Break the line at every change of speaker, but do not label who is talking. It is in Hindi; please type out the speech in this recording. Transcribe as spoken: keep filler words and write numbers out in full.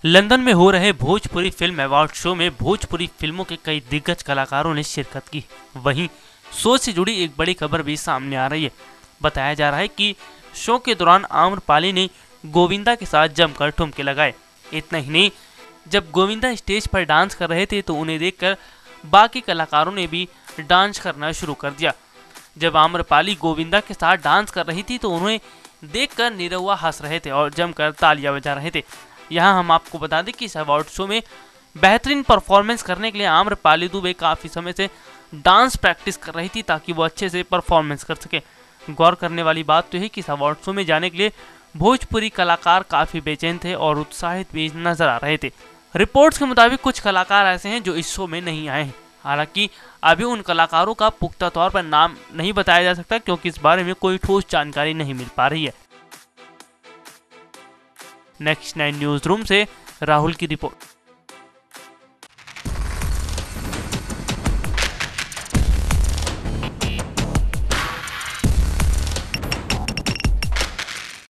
लंदन में हो रहे भोजपुरी फिल्म अवार्ड शो में भोजपुरी फिल्मों के कई दिग्गज कलाकारों ने शिरकत की। वहीं शो से जुड़ी एक बड़ी खबर भी सामने आ रही है। बताया जा रहा है कि शो के दौरान आम्रपाली ने गोविंदा के साथ जमकर ठुमके लगाए। इतना ही नहीं, जब गोविंदा स्टेज पर डांस कर रहे थे तो उन्हें देखकर बाकी कलाकारों ने भी डांस करना शुरू कर दिया। जब आम्रपाली गोविंदा के साथ डांस कर रही थी तो उन्हें देखकर निरहुआ हंस रहे थे और जमकर तालियां बजा रहे थे। यहाँ हम आपको बता दें कि इस अवार्ड शो में बेहतरीन परफॉर्मेंस करने के लिए आम्रपाली दुबे काफ़ी समय से डांस प्रैक्टिस कर रही थी ताकि वो अच्छे से परफॉर्मेंस कर सके। गौर करने वाली बात तो है कि इस अवार्ड शो में जाने के लिए भोजपुरी कलाकार काफ़ी बेचैन थे और उत्साहित भी नजर आ रहे थे। रिपोर्ट्स के मुताबिक कुछ कलाकार ऐसे हैं जो इस शो में नहीं आए हैं। हालांकि अभी उन कलाकारों का पुख्ता तौर पर नाम नहीं बताया जा सकता क्योंकि इस बारे में कोई ठोस जानकारी नहीं मिल पा रही है। नेक्स्ट नाइन न्यूज रूम से राहुल की रिपोर्ट।